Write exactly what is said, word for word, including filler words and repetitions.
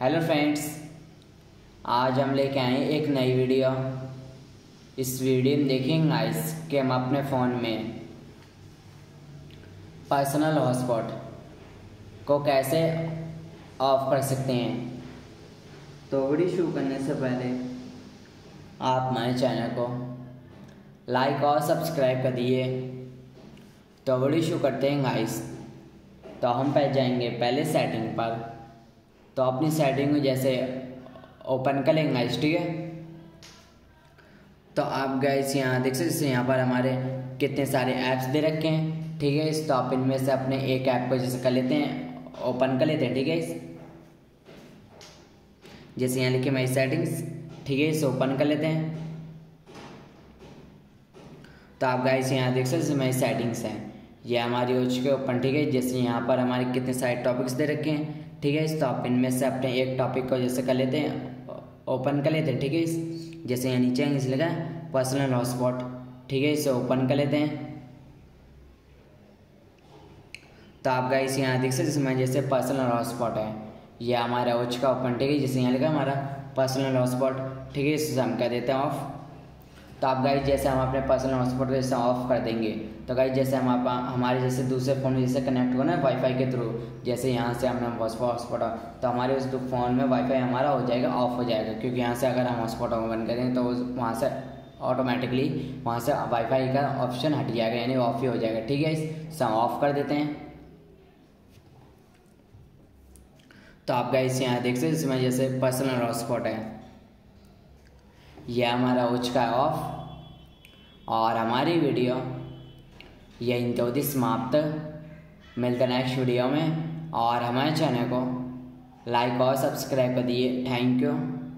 Hello friends, आज हम लेके आए एक नई वीडियो। इस वीडियो में देखेंगे गाइस कि हम अपने फ़ोन में पर्सनल हॉटस्पॉट को कैसे ऑफ कर सकते हैं। तो वीडियो शुरू करने से पहले आप हमारे चैनल को लाइक और सब्सक्राइब कर दिए। तो वीडियो शुरू करते हैं गाइस। तो हम पहले जाएंगे पहले सेटिंग पर। तो अपनी सेटिंग में जैसे ओपन कर लेंगे गाइस, ठीक है। तो आप गाइस यहाँ देख सकते हैं, यहाँ पर हमारे कितने सारे ऐप्स दे रखे हैं, ठीक है। इस तो आप इनमें से अपने एक ऐप को जैसे कर लेते हैं, ओपन कर लेते हैं, ठीक है। इस जैसे यहाँ लिखे माई सेटिंग्स, ठीक है, इसे ओपन कर लेते हैं। तो आप गाइस यहाँ देख सकते हैं माई सेटिंग्स हैं, ये हमारी हो चुके ओपन, ठीक है। जैसे यहाँ पर हमारे कितने सारे टॉपिक्स दे रखे हैं, ठीक है। तो आप इनमें से अपने एक टॉपिक को जैसे कर लेते हैं, ओपन कर लेते हैं, ठीक है। इस जैसे यहाँ नीचे इस लगा पर्सनल हॉटस्पॉट, ठीक है, इसे ओपन कर लेते हैं। तो आप गाइस यहाँ देख सकते हैं जैसे पर्सनल हॉटस्पॉट है, ये हमारा हो चुका ओपन, ठीक है। जैसे यहाँ लगा हमारा पर्सनल हॉटस्पॉट, ठीक है, इसे हम कर देते हैं ऑफ। तो आप गाइस जैसे हम अपने पर्सनल हॉटस्पॉट को जैसे ऑफ कर देंगे, तो गाइस जैसे हम आप हमारे जैसे दूसरे फ़ोन में जैसे कनेक्ट हो ना वाईफाई के थ्रू, जैसे यहाँ से हमने हॉटस्पॉट, तो हमारे उस फ़ोन में वाईफाई हमारा हो जाएगा, ऑफ हो जाएगा। क्योंकि यहाँ से अगर हम हॉटस्पॉट ऑन करेंगे तो वहाँ से ऑटोमेटिकली वहाँ से वाईफाई का ऑप्शन हट जाएगा, यानी ऑफ ही हो जाएगा, ठीक है। इसे हम ऑफ कर देते हैं। तो आप गाइस यहाँ देख सकते हैं इसमें जैसे पर्सनल हॉटस्पॉट है, यह हमारा हो चुका है ऑफ। और हमारी वीडियो यहीं तो होती समाप्त। मिलते नेक्स्ट वीडियो में, और हमारे चैनल को लाइक और सब्सक्राइब कर दिए। Thank you.